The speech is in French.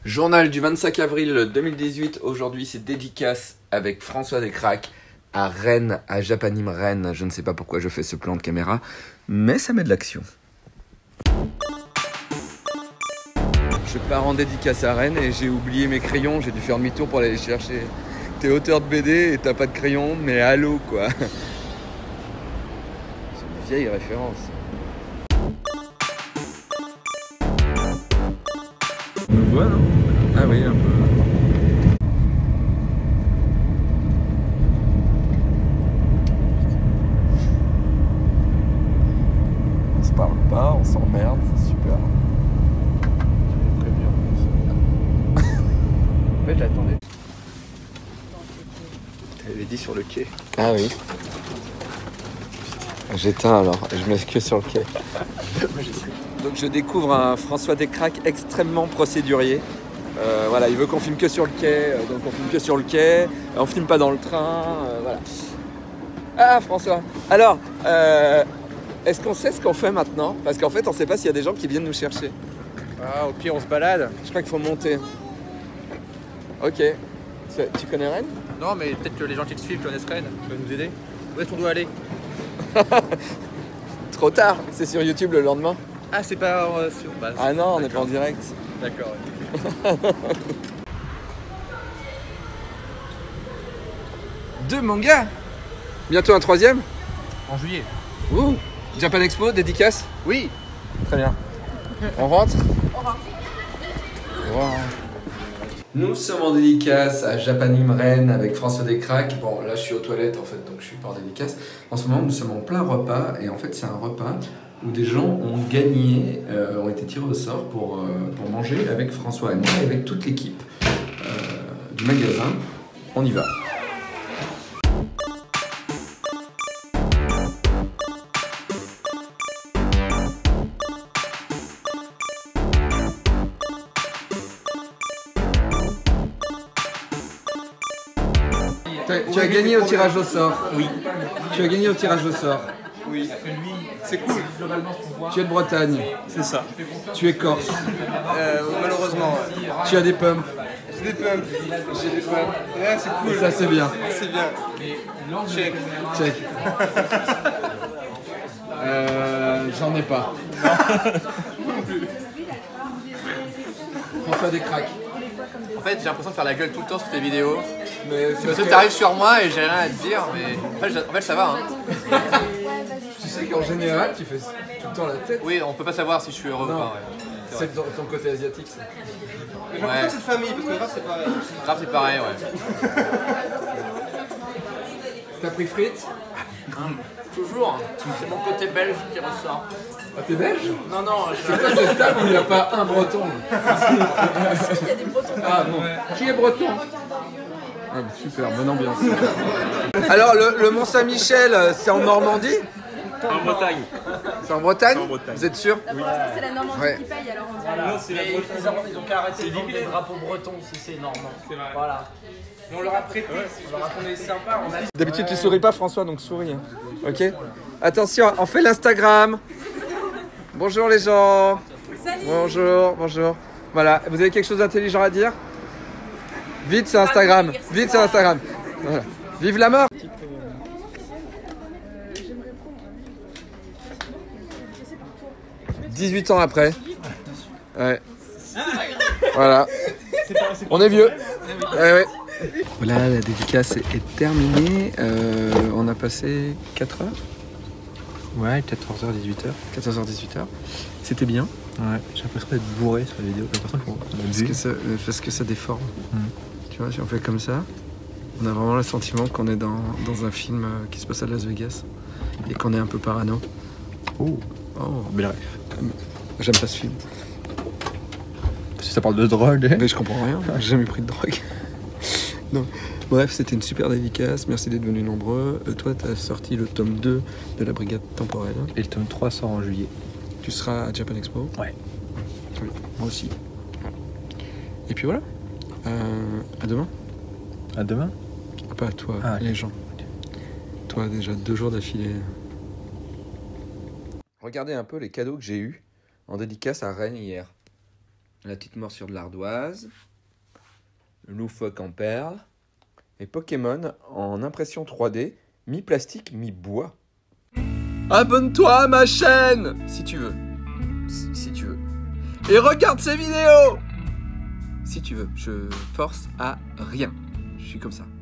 Journal du 25 avril 2018, aujourd'hui c'est dédicace avec François Descraques à Rennes, à Japanim Rennes. Je ne sais pas pourquoi je fais ce plan de caméra, mais ça met de l'action. Je pars en dédicace à Rennes et j'ai oublié mes crayons, j'ai dû faire demi-tour pour aller les chercher. T'es auteur de BD et t'as pas de crayon, mais allô quoi. C'est une vieille référence. On nous voit, non? Ah oui, un peu. On se parle pas, on s'emmerde, c'est super. Tu m'as prévenu en plus. En fait, j'attendais. T'avais dit sur le quai. Ah oui. J'éteins alors, je mets que sur le quai. Donc je découvre un François Descraques extrêmement procédurier. Voilà, il veut qu'on filme que sur le quai, donc on filme que sur le quai, on filme pas dans le train, voilà. Ah François, alors, est-ce qu'on sait ce qu'on fait maintenant? Parce qu'en fait on sait pas s'il y a des gens qui viennent nous chercher. Ah, au pire on se balade. Je crois qu'il faut monter. Ok. Tu connais Rennes? Non mais peut-être que les gens qui te suivent connaissent Rennes, peuvent nous aider. Où est-ce qu'on doit aller? Trop tard, c'est sur YouTube le lendemain. Ah c'est pas sur base. Ah non, on n'est pas en direct. D'accord. Deux mangas. Bientôt un troisième. En juillet. Ouh. Japan Expo, dédicace. Oui. Très bien. On rentre? Wow. Nous sommes en dédicace à Japanim Rennes avec François Descraques. Bon, là je suis aux toilettes en fait, donc je suis pas en dédicace. En ce moment, nous sommes en plein repas et en fait, c'est un repas où des gens ont gagné, ont été tirés au sort pour manger avec François et moi et avec toute l'équipe du magasin. On y va. Tu as gagné au tirage au sort. Oui. Tu as gagné au tirage au sort. Oui. C'est cool. Tu es de Bretagne. C'est ça. Tu es corse. Malheureusement. Tu as des pommes. J'ai des pommes. J'ai des pommes. Ouais, c'est cool. Et ça c'est bien. C'est bien. Check. Check. J'en ai pas. François Descraques. En fait j'ai l'impression de faire la gueule tout le temps sur tes vidéos. Mais Parce que t'arrives sur moi et j'ai rien à te dire, mais en fait ça va. Hein. tu sais qu'en général tu fais tout le temps la tête. Oui, on peut pas savoir si je suis heureux ou Non. pas. Ouais. C'est ton côté asiatique ça. J'ai l'impression que c'est de famille, parce que grave c'est pareil. Grave c'est pareil, ouais. T'as pris frites? Toujours, c'est mon côté belge qui ressort. Ah t'es belge? Non, non, C'est quoi cette table où il n'y a pas un breton? Il y a des bretons. Ah bon. Qui est breton? Ah, super, bonne ambiance. Alors le Mont Saint-Michel, c'est en Normandie? En Bretagne. C'est en Bretagne? C'est en Bretagne. Vous êtes sûr? Pour l'instant, c'est la Normandie Ouais. qui paye, alors on dirait. Ils ont qu'à arrêter de vendre des drapeaux bretons si c'est normand. Voilà. Mais on leur a prêté, on leur a qu'on est sympa. D'habitude tu souris pas François, donc souris. Hein. Ok? Attention, on fait l'Instagram. Bonjour les gens. Salut. Bonjour, bonjour. Voilà, vous avez quelque chose d'intelligent à dire? Vite c'est Instagram. Vite c'est Instagram. Voilà. Vive la mort. 18 ans après. Ouais. Voilà. On est vieux. Ouais, ouais. Voilà, la dédicace est terminée. On a passé 4 heures. Ouais, 14h, 18h. 14h, 18h. C'était bien. Ouais, j'ai l'impression d'être bourré sur la vidéo. J'ai l'impression qu'on a bu. Parce que ça déforme. Tu vois, si on fait comme ça, on a vraiment le sentiment qu'on est dans un film qui se passe à Las Vegas et qu'on est un peu parano. Oh, Oh, belle rêve. j'aime pas ce film. Parce que ça parle de drogue. Mais je comprends rien, j'ai jamais pris de drogue. Non. Bref, c'était une super dédicace, merci d'être venus nombreux. Toi, tu as sorti le tome 2 de la Brigade Temporelle. Et le tome 3 sort en juillet. Tu seras à Japan Expo. Ouais. Oui, moi aussi. Voilà. Et puis voilà. À demain. À demain. Pas à toi, Ah, les gens. Toi, déjà 2 jours d'affilée. Regardez un peu les cadeaux que j'ai eus en dédicace à Rennes hier. La petite morsure de l'ardoise. Le loufoque en perles. Et Pokémon en impression 3D, mi-plastique, mi-bois. Abonne-toi à ma chaîne si tu veux. Si tu veux. Et regarde ces vidéos si tu veux. Je force à rien. Je suis comme ça.